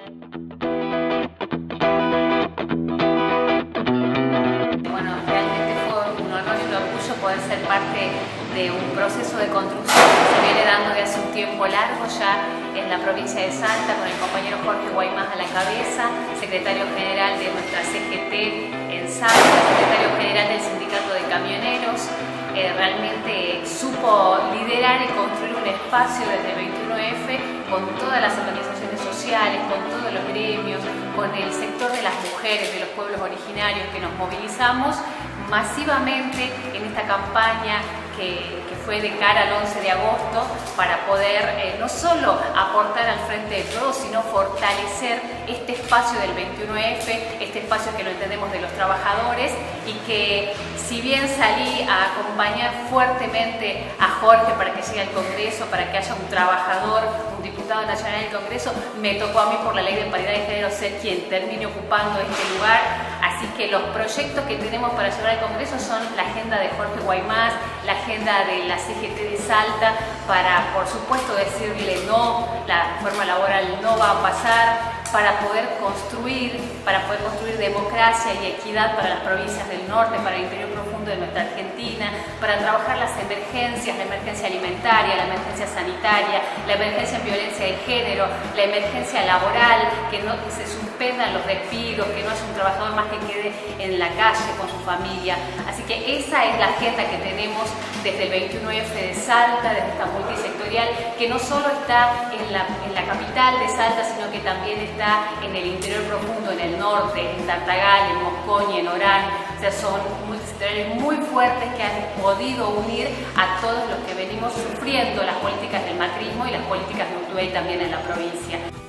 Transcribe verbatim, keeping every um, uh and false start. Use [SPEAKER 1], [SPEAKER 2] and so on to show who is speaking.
[SPEAKER 1] Bueno, realmente fue un honor y un orgullo poder ser parte de un proceso de construcción que se viene dando de hace un tiempo largo ya en la provincia de Salta, con el compañero Jorge Guaymás a la cabeza, secretario general de nuestra C G T en Salta, secretario general del Sindicato de Camioneros. Eh, realmente supo liderar y construir un espacio desde el veintiuno F con todas las organizaciones sociales, con todos los gremios, con el sector de las mujeres, de los pueblos originarios, que nos movilizamos masivamente en esta campaña que, que fue de cara al once de agosto para poder eh, no solo aportar al frente de todos, sino fortalecer este espacio del veintiuno F, este espacio que lo entendemos de los trabajadores, y que si bien salí a acompañar fuertemente a Jorge para que llegue al Congreso, para que haya un trabajador, un diputado nacional del Congreso, me tocó a mí por la ley de paridad de género ser quien termine ocupando este lugar. Así que los proyectos que tenemos para llevar al Congreso son la agenda de Jorge Guaymás, la agenda de la C G T de Salta, para por supuesto decirle no, la reforma laboral no va a pasar, para poder construir, para poder construir democracia y equidad para las provincias del norte, para el interior profundo de nuestra Argentina, para trabajar las emergencias, la emergencia alimentaria, la emergencia sanitaria, la emergencia en violencia de género, la emergencia laboral, que no que se suspendan los despidos, que no haya un trabajador más que quede en la calle con su familia. Así que esa es la agenda que tenemos desde el veintiuno F de Salta, desde esta multisectorial, que no solo está en la, en la capital de Salta, sino que también está en el interior profundo, en el norte, en Tartagal, en Mosconi, en Orán. O sea, son multisectoriales muy fuertes que han podido unir a todos los que venimos sufriendo las políticas del macrismo y las políticas de Urtubey también en la provincia.